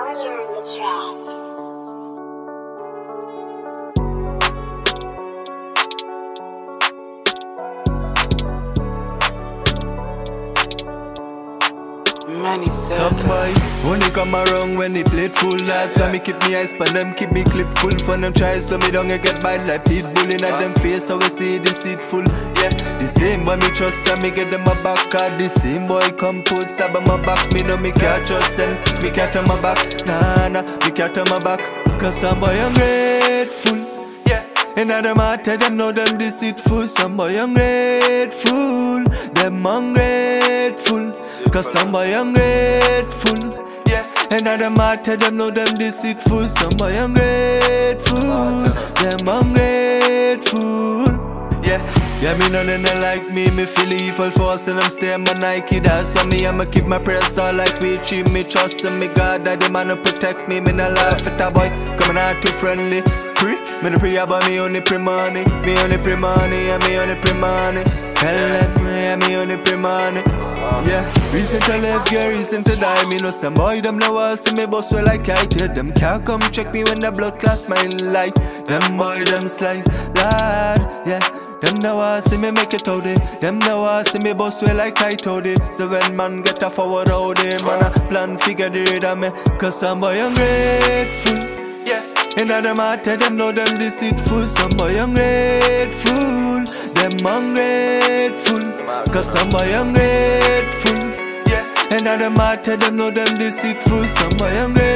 California on the track. Some boy only come around when they play full lads. So me keep me eyes on them, keep me clip full. For them try slow me down and get bad like pit bullying at them face. So we see the seat full. Yeah, the same boy me trust and me get them a back. Cause the same boy come put sab on my back. Me know me can't trust them, me can't turn my back. Nah, me can't turn my back. Cause some boy ungrateful. Yeah, and them matter, them know them deceitful. Some boy ungrateful, them ungrateful. Cause some boy ungrateful. Yeah, and them matter, them know them deceitful. Some boy ungrateful, them ungrateful. Yeah, me none of them like me feel evil force and I'm stay on my Nike. That's why me I'ma keep my prayers star like we cheat. Me trust in me God that the man will protect me. Me not laugh at a boy coming out too friendly. Pray, me no pray about me only pray money. Me only pray money and me only pray money. Tell them me only pray money. Yeah, reason to live, yeah, reason to die. Me know some boy them now want see me boss well like I did. Them can't come check me when the blood class mine light. Them boy them slide, lad, yeah. Them now want see me make it out there. Them now want see me boss well like I told it. So when man get a forward out there, man a plan figure the rhythm me. Cause some boy ungrateful. Yeah, and them matter, them know them deceitful. Some boy ungrateful, them ungrateful. Cause some boy ungrateful. Yeah, and them matter, them know them deceitful. Some boy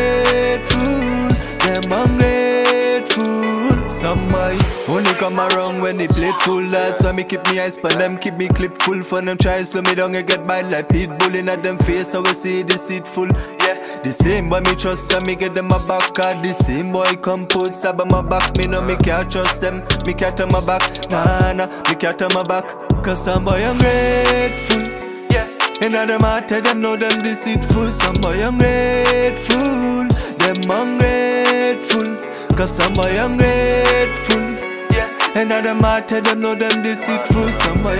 ungrateful, them ungrateful. Some boy only come around when they play full lads. So me keep me eyes on them, keep me clip full. For them try slow me down and get bad like pit bullying at them face. So we see deceitful. Yeah, the same boy me trust and me get them a back. Cause the same boy come put sab on my back. Me know me can't trust them, me can't turn my back. Nah, me can't turn my back. Cause some boy ungrateful. Yeah, and them matter, them know them deceitful. Some boy ungrateful, them ungrateful. Cause some boy ungrateful. Yeah, and them matter, them know them deceitful. Some boy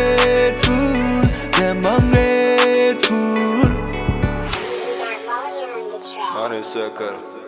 ungrateful, them ungrateful. California on the track. On a circle.